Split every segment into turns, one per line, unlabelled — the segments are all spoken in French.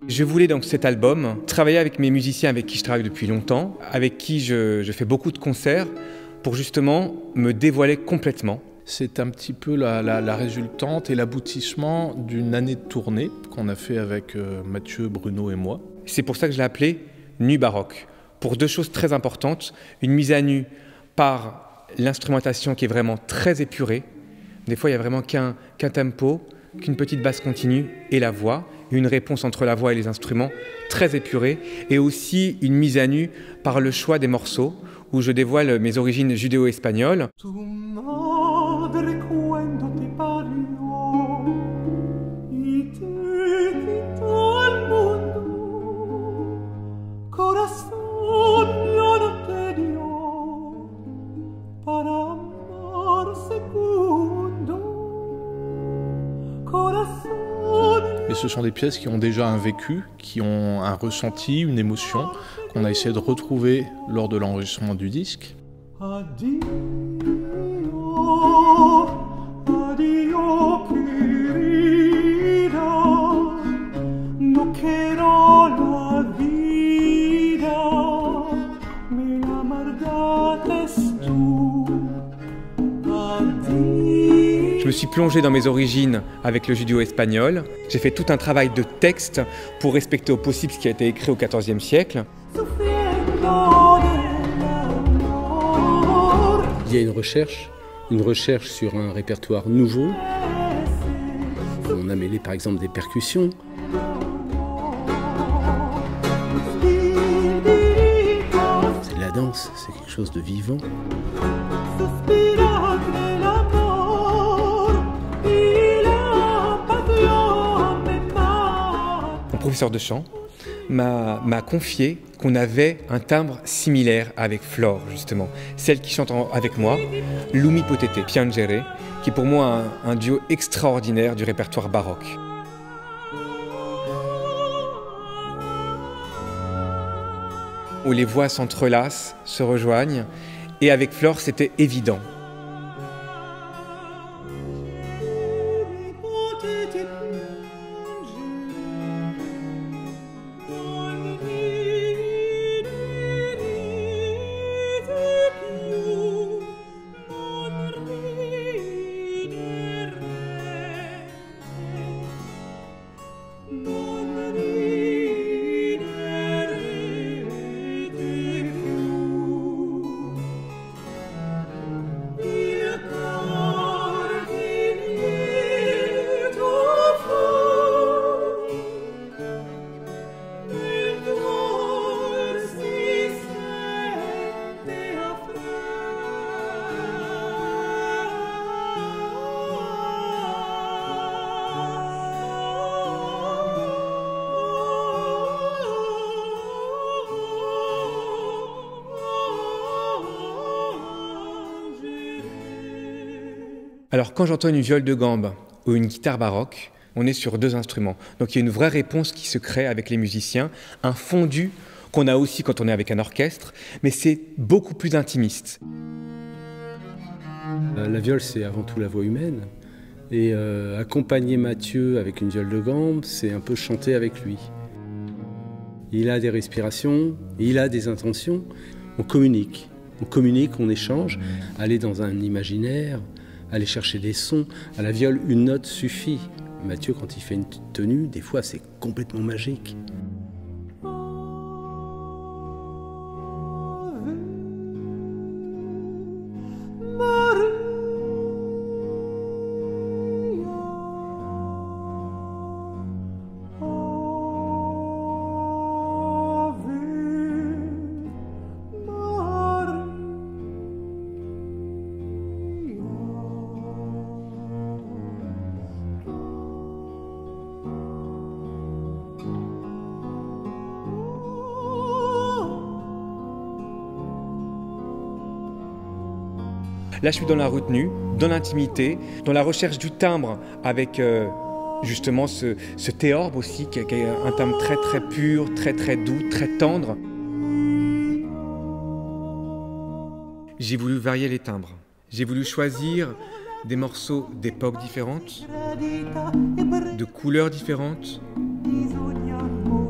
Je voulais donc cet album travailler avec mes musiciens avec qui je travaille depuis longtemps, avec qui je fais beaucoup de concerts, pour justement me dévoiler complètement.
C'est un petit peu la résultante et l'aboutissement d'une année de tournée qu'on a fait avec Mathieu, Bruno et moi.
C'est pour ça que je l'ai appelé Nuit baroque, pour deux choses très importantes. Une mise à nu par l'instrumentation qui est vraiment très épurée. Des fois, il n'y a vraiment qu'un tempo, qu'une petite basse continue et la voix. Une réponse entre la voix et les instruments très épurée. Et aussi une mise à nu par le choix des morceaux, où je dévoile mes origines judéo-espagnoles.
Et ce sont des pièces qui ont déjà un vécu, qui ont un ressenti, une émotion, qu'on a essayé de retrouver lors de l'enregistrement du disque.
Addio, addio querida, no quiero la vida, me la amargaste tú. Addio.
Je me suis plongé dans mes origines avec le judéo-espagnol. J'ai fait tout un travail de texte pour respecter au possible ce qui a été écrit au XIVe siècle.
Il y a une recherche sur un répertoire nouveau. On a mêlé par exemple des percussions. C'est de la danse, c'est quelque chose de vivant.
Mon professeur de chant m'a confié qu'on avait un timbre similaire avec Flore, justement. Celle qui chante avec moi, Lumi Potete Piangere, qui est pour moi un duo extraordinaire du répertoire baroque. Où les voix s'entrelacent, se rejoignent, et avec Flore, c'était évident. Alors quand j'entends une viole de gambe ou une guitare baroque, on est sur deux instruments. Donc il y a une vraie réponse qui se crée avec les musiciens, un fondu qu'on a aussi quand on est avec un orchestre, mais c'est beaucoup plus intimiste.
La viole, c'est avant tout la voix humaine. Et accompagner Mathieu avec une viole de gambe, c'est un peu chanter avec lui. Il a des respirations, il a des intentions. On communique, on échange. Aller dans un imaginaire, aller chercher des sons. À la viole, une note suffit. Mathieu, quand il fait une tenue, des fois, c'est complètement magique.
Là, je suis dans la retenue, dans l'intimité, dans la recherche du timbre avec justement ce théorbe aussi, qui est un timbre très très pur, très très doux, très tendre. J'ai voulu varier les timbres. J'ai voulu choisir des morceaux d'époques différentes, de couleurs différentes.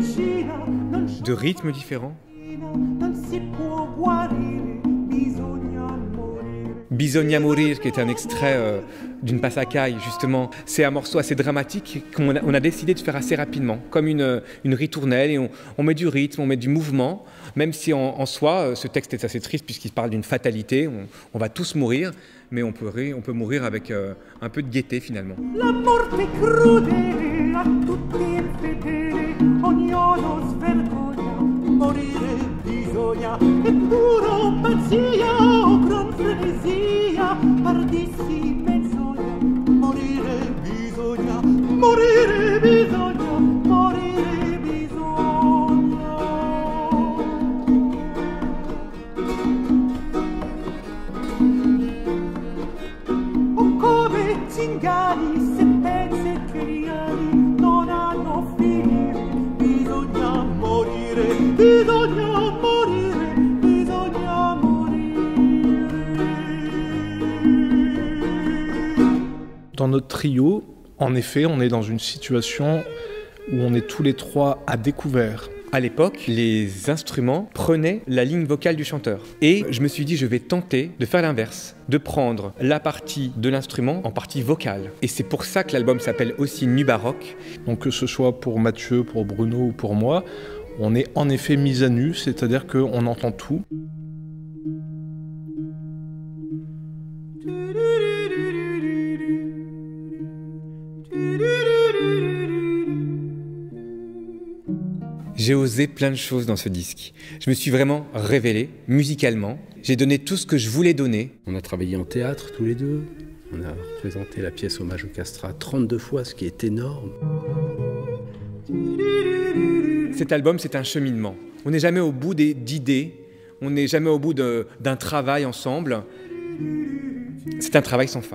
medicina non
de rythmes différents.
non si può guarire, bisogna morire.
Bisogna morir, qui est un extrait d'une Passacaille, justement. C'est un morceau assez dramatique qu'on a décidé de faire assez rapidement, comme une ritournelle, et on met du rythme, on met du mouvement, même si en soi, ce texte est assez triste puisqu'il parle d'une fatalité, on va tous mourir, mais on peut mourir avec un peu de gaieté finalement.
La morte crudele a tutti infedele, ognuno svergogna, morire bisogna, e puro pazzia o gran frenesia, pardissi menzogna, morire bisogna, morire bisogna, morire bisogna. O come zingari, sentenze e criari non hanno finire, bisogna morire, bisogna morire, bisogna morire.
Dans notre trio, en effet, on est dans une situation où on est tous les trois à découvert.
À l'époque, les instruments prenaient la ligne vocale du chanteur. Et je me suis dit, je vais tenter de faire l'inverse, de prendre la partie de l'instrument en partie vocale. Et c'est pour ça que l'album s'appelle aussi Nuit baroque.
Donc que ce soit pour Mathieu, pour Bruno ou pour moi, on est en effet mis à nu, c'est-à-dire qu'on entend tout.
J'ai osé plein de choses dans ce disque. Je me suis vraiment révélé musicalement. J'ai donné tout ce que je voulais donner.
On a travaillé en théâtre tous les deux. On a représenté la pièce Hommage au Castrat 32 fois, ce qui est énorme.
Cet album, c'est un cheminement. On n'est jamais au bout d'idées, on n'est jamais au bout d'un travail ensemble. C'est un travail sans fin.